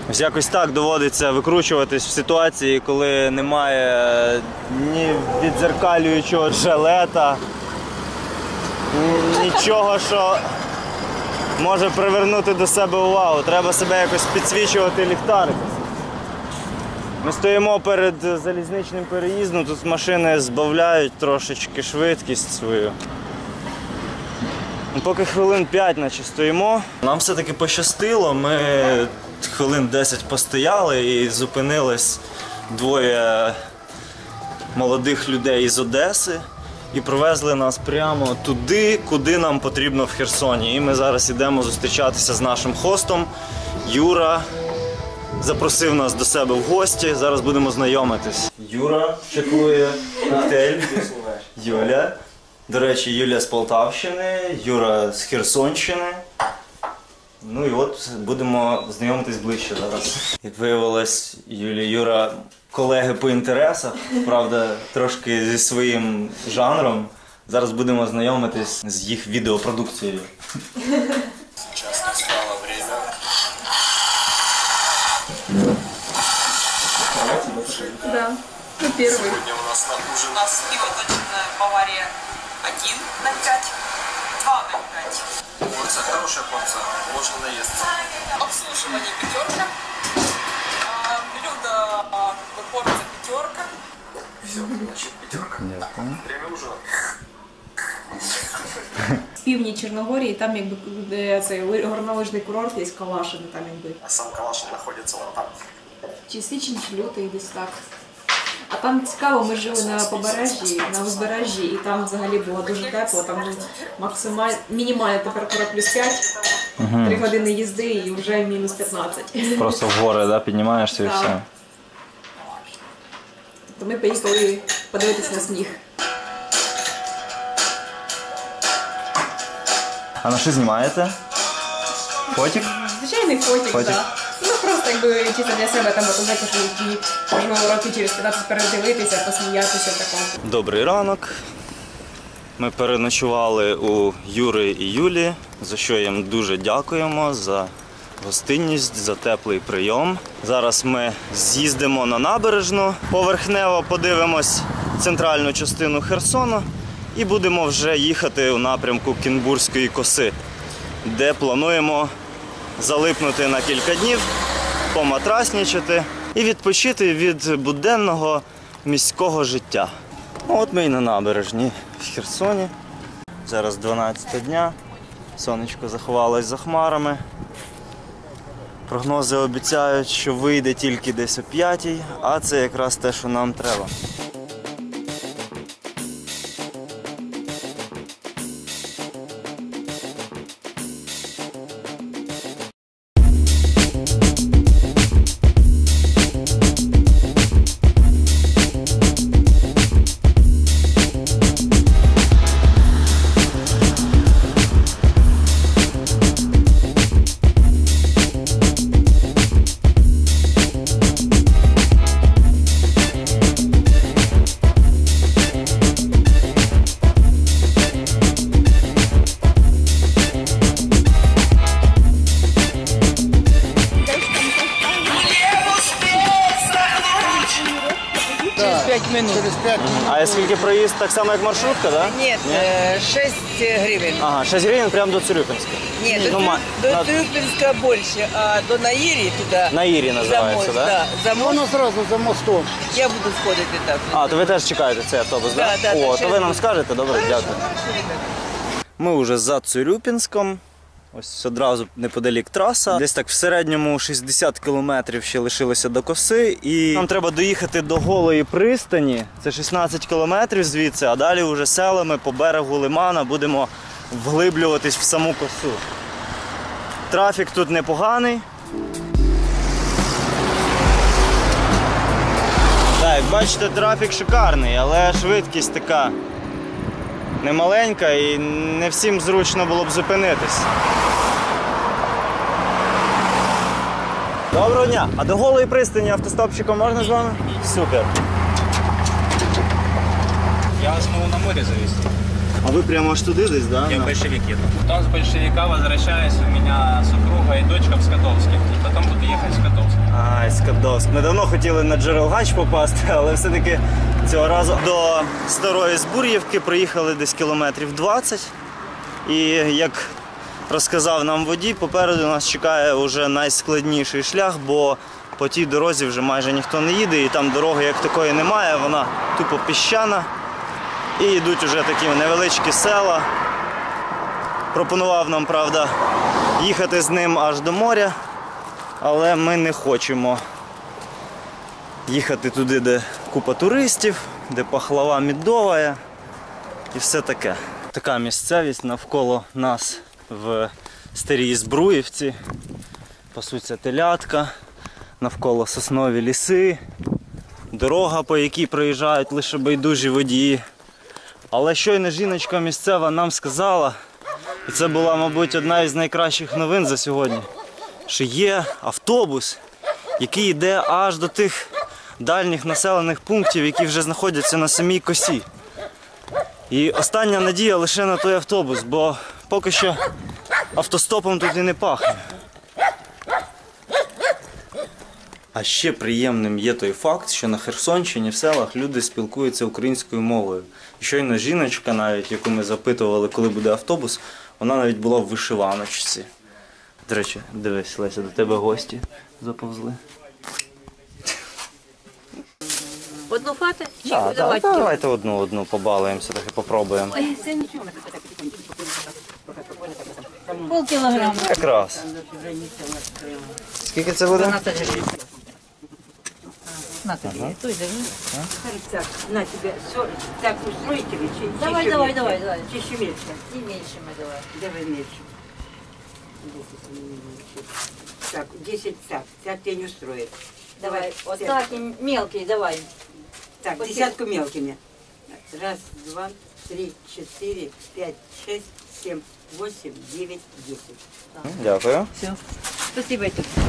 Ось якось так доводиться викручуватись в ситуації, коли немає ні віддзеркалюючого жилета, нічого, що може привернути до себе увагу. Треба себе якось підсвічувати ліхтариком. Ми стоїмо перед залізничним переїздом, тут машини збавляють трошечки швидкість свою. Поки хвилин 5 наче стоїмо. Нам все-таки пощастило, ми хвилин 10 постояли і зупинились двоє молодих людей із Одеси і провезли нас прямо туди, куди нам потрібно в Херсоні. І ми зараз йдемо зустрічатися з нашим хостом. Юра запросив нас до себе в гості, зараз будемо знайомитись. Юра чекує готель. Юля. До речі, Юля з Полтавщини, Юра з Херсонщини. Ну і от будемо знайомитись ближче зараз. Як виявилось, Юля і Юра колеги по інтересах, правда, трошки зі своїм жанром. Зараз будемо знайомитись з їх відеопродукцією. Сейчас настало время. Да, ну первый. Сегодня у нас на ужин. У нас пивоточная Бавария 1,05, 2,05. Порция, хорошая порция. Можно наесться. Обслуживание 5. Блюдо порция 5. Все, значит, 5. Время ужина. В півдні Чорногорії, там якби цей горнолижний курорт є Калашин, там якби. А сам Калашин знаходиться вон там. Чи січень, чи лютий, десь так. А там цікаво, ми жили на побережжі, на узбережжі, і там взагалі було дуже тепло, там мінімальна температура +5, 3 години їзди і вже -15. Просто в гори, да, піднімаєшся і Так. все. То ми поїхали подивитись на сніг. А на що знімаєте? Фотик? Звичайний фотик, Фотик. так. Ну просто якби чисто для себе там показати, що можливо років через 15 передивитися, посміятися такому. Добрий ранок. Ми переночували у Юри і Юлі, за що їм дуже дякуємо, за гостинність, за теплий прийом. Зараз ми з'їздимо на набережну, поверхнево подивимось центральну частину Херсону і будемо вже їхати у напрямку Кінбурзької коси, де плануємо залипнути на кілька днів, поматраснічати і відпочити від буденного міського життя. От ми і на набережні в Херсоні. Зараз 12 дня, сонечко заховалось за хмарами. Прогнози обіцяють, що вийде тільки десь о 5-й, а це якраз те, що нам треба. Через 5 минут. А скільки проїзд, так само як маршрутка, так? Нет, 6 гривен. Ага, 6 гривень прямо до Цирюпинська. Нет, Ну, до на- Трюпинска больше, а до Наири туда. На Ірі за називається, мост, так? да? За мост. Воно зразу за мостом. Я буду сходить так. А, то ви теж чекаєте цей автобус, Да, так? да, О, так, то ви через нам буде. скажете? Добре, дякую. Ми вже за Цирюпінськом. Ось одразу неподалік траса. Десь так в середньому 60 кілометрів ще лишилося до коси. І нам треба доїхати до Голої пристані. Це 16 кілометрів звідси, а далі вже селами по берегу лимана будемо вглиблюватись в саму косу. Трафік тут непоганий. Так, як бачите, трафік шикарний, але швидкість така немаленька і не всім зручно було б зупинитись. Доброго дня! А до Голої пристані автостопчиком можна з вами? Супер. Я смогу на море завести. А ви прямо аж туди десь, так? Я в большевик еду. Потом с большевика возвращаюсь, у меня супруга и дочка в Скотовске. И потом буду ехать в Скотовск. Довск. Ми давно хотіли на Джерелгач попасти, але все-таки цього разу до Старої Збур'ївки проїхали десь кілометрів 20. І як розказав нам водій, попереду нас чекає вже найскладніший шлях, бо по тій дорозі вже майже ніхто не їде, і там дороги як такої немає, вона тупо піщана. І йдуть вже такі невеличкі села. Пропонував нам, правда, їхати з ним аж до моря, але ми не хочемо їхати туди, де купа туристів, де пахлава медова і все таке. Така місцевість навколо нас в Старій Збруївці. Пасуться телятка, навколо соснові ліси, дорога, по якій проїжджають лише байдужі водії. Але щойно жіночка місцева нам сказала, і це була, мабуть, одна із найкращих новин за сьогодні, що є автобус, який йде аж до тих дальніх населених пунктів, які вже знаходяться на самій косі. І остання надія лише на той автобус, бо поки що автостопом тут і не пахне. А ще приємним є той факт, що на Херсонщині в селах люди спілкуються українською мовою. І щойно жіночка навіть, яку ми запитували, коли буде автобус, вона навіть була в вишиваночці. До речі, дивись, Леся, до тебе гості заповзли. Одну хату? Так, давайте одну побалуємося, трохи попробуємо. Полкілограма. Якраз. Скільки це буде? 12 гривень. На тобі, той держи. На тебе, так устроите ли? Давай. Чи ще меньше? І меншими давай. Давай меньше. Так, 10 так тебя не устроит. Давай, отак і мелкий, давай. Так, десятку мелкими. Раз, два, три, 4, 5, 6, 7, 8, 9, 10. Дякую. Все. Спасибо.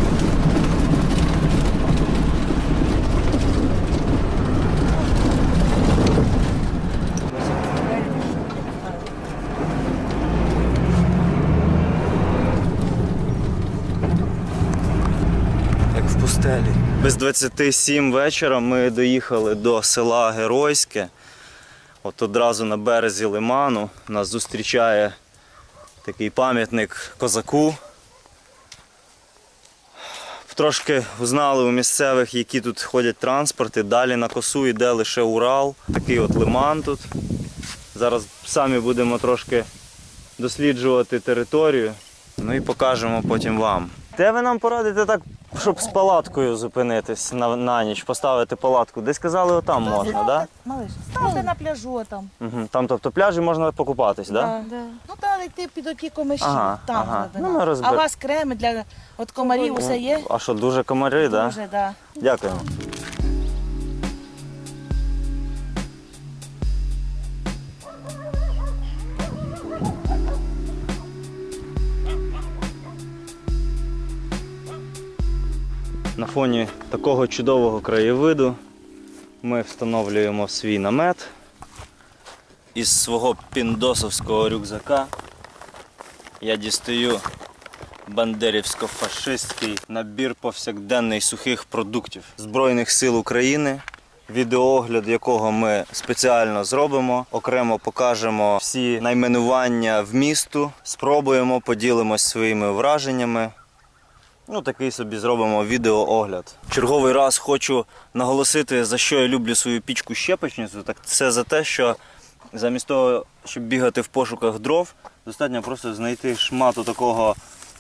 Як в пустелі. Без 27 вечора ми доїхали до села Геройське. От одразу на березі лиману нас зустрічає такий пам'ятник козаку. Трошки узнали у місцевих, які тут ходять транспорти. Далі на косу йде лише Урал. Такий от лиман тут. Зараз самі будемо трошки досліджувати територію. Ну і покажемо потім вам. Де ви нам порадите так, щоб з палаткою зупинитись на ніч, поставити палатку? Десь казали, отам можна, так? Да? Малиш, ставте на пляжу там. Угу. Там, тобто, пляжі можна покупатись, так? Да? Да. Ну треба йти під оті комиші, Ага, там ага. глибина. Ну, ми розбер- А у вас креми для от комарів усе є? А що, дуже комари, так? Да? Дуже, да. Дякуємо. На фоні такого чудового краєвиду ми встановлюємо свій намет. Із свого піндосовського рюкзака я дістаю бандерівсько-фашистський набір повсякденний сухих продуктів Збройних сил України, відеоогляд якого ми спеціально зробимо, окремо покажемо всі найменування вмісту, спробуємо, поділимось своїми враженнями. Ну, такий собі зробимо відеоогляд. Черговий раз хочу наголосити, за що я люблю свою пічку-щепочницю. Так це за те, що замість того, щоб бігати в пошуках дров, достатньо просто знайти шмату такого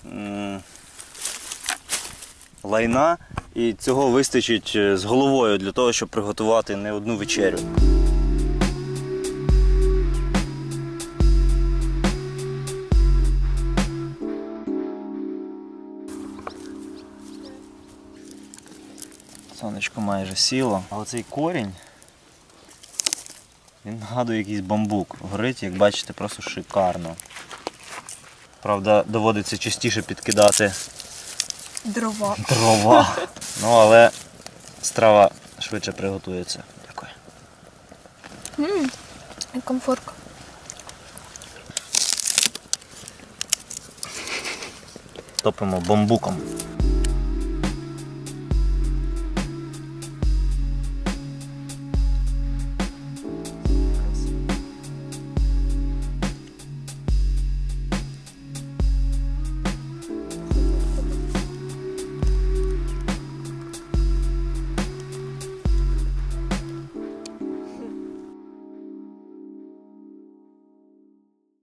лайна, і цього вистачить з головою для того, щоб приготувати не одну вечерю. Сонечко майже сіло, а оцей корінь, він нагадує якийсь бамбук. Горить, як бачите, просто шикарно. Правда, доводиться частіше підкидати Дрова. Ну, але страва швидше приготується. Дякую. Комфортка. Топимо бамбуком.